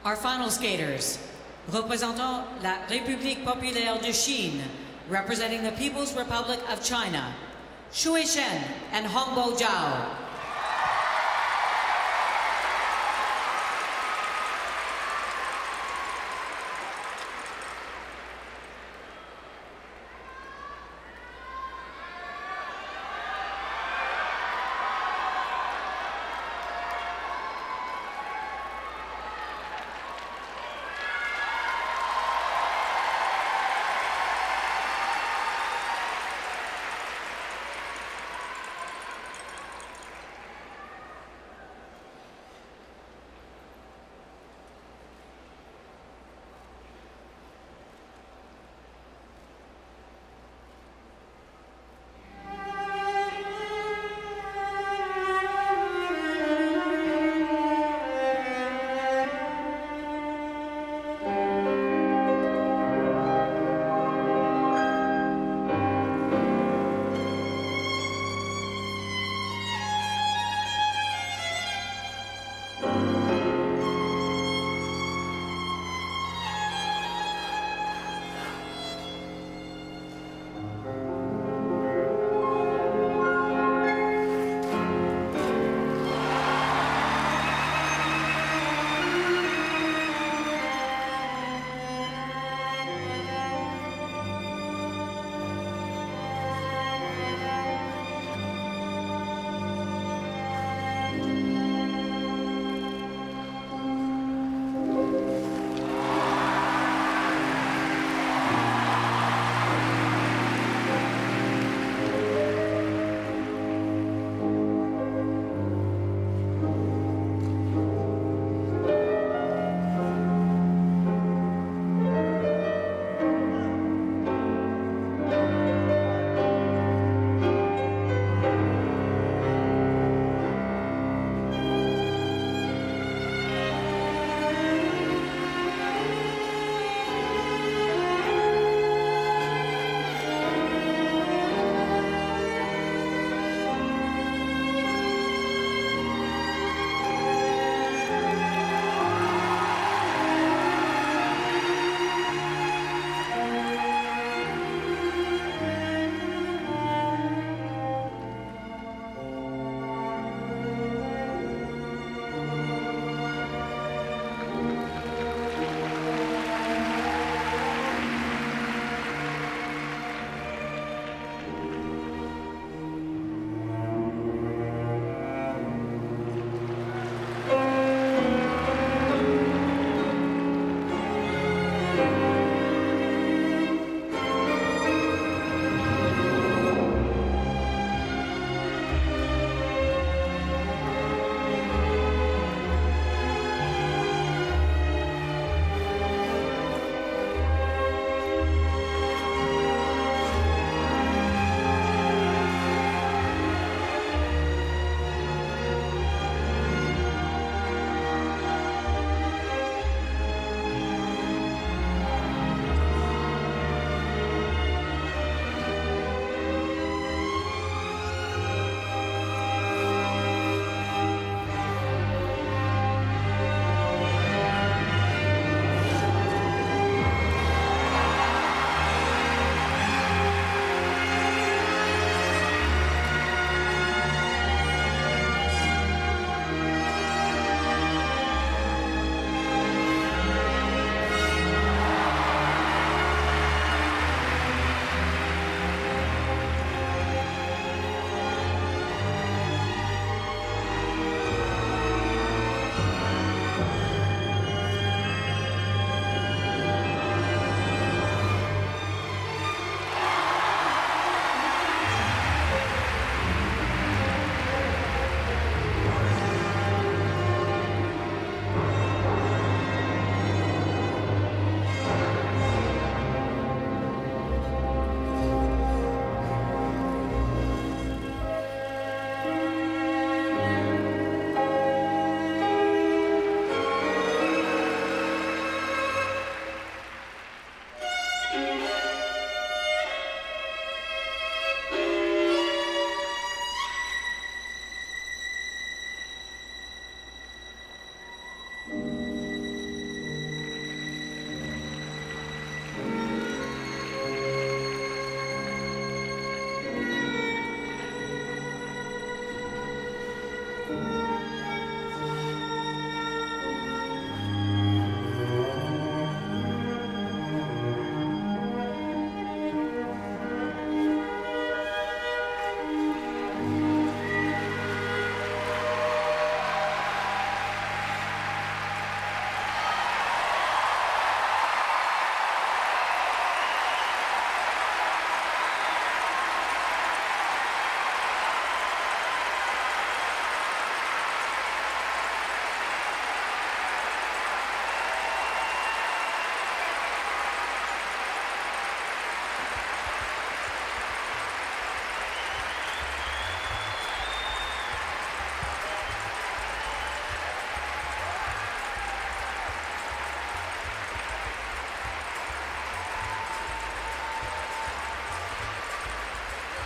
Our final skaters, représentant la République populaire de Chine, representing the People's Republic of China, Xue Shen and Hongbo Zhao.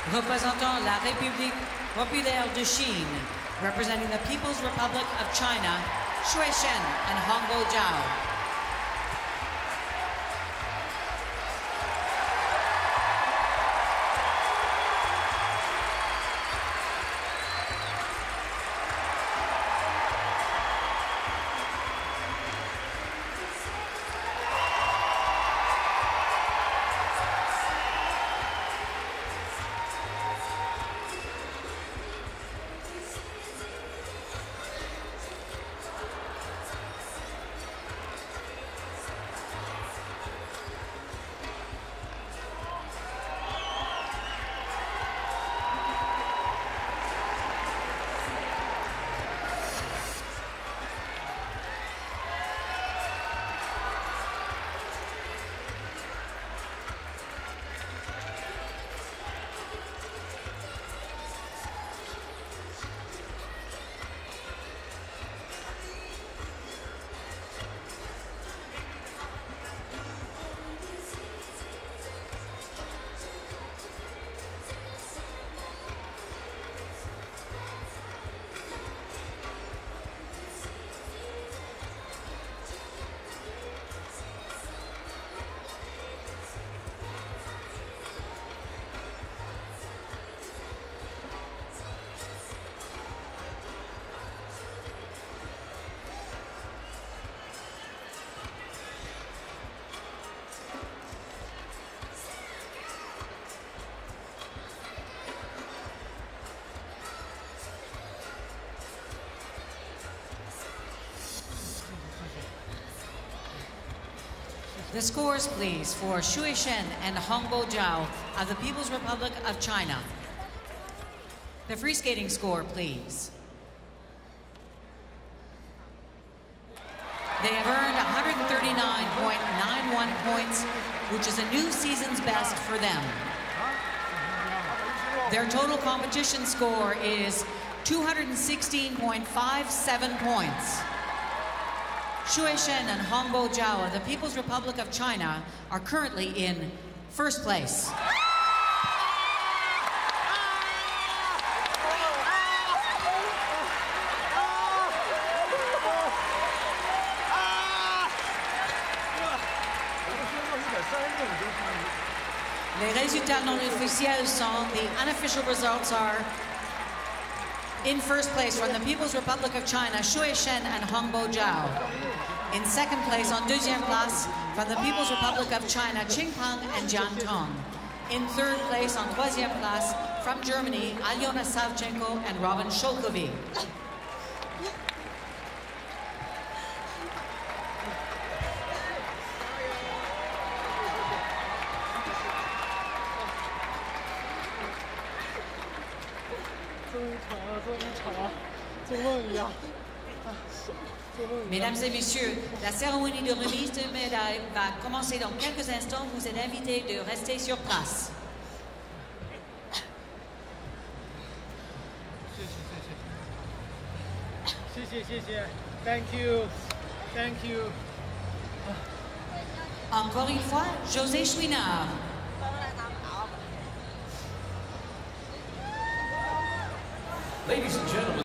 représentant la République populaire de Chine, representing the People's Republic of China, Xue and Hongbo Zhao. The scores, please, for Xue and Hongbo Zhao of the People's Republic of China. The free skating score, please. They have earned 139.91 points, which is a new season's best for them. Their total competition score is 216.57 points. Xue and Hongbo Zhao of the People's Republic of China are currently in first place. Les résultats non officiels sont, the unofficial results are, in first place from the People's Republic of China, Xue and Hongbo Zhao. In second place, en deuxième place, from the People's Republic of China, Qingpeng and Jian Tong. In third place, en troisième place, from Germany, Alyona Savchenko and Robin Sholkovy. Mesdames et messieurs, la cérémonie de remise de médailles va commencer dans quelques instants. Vous êtes invités de rester sur place. Thank you. Thank you. Encore une fois, José Chouinard. Ladies and gentlemen.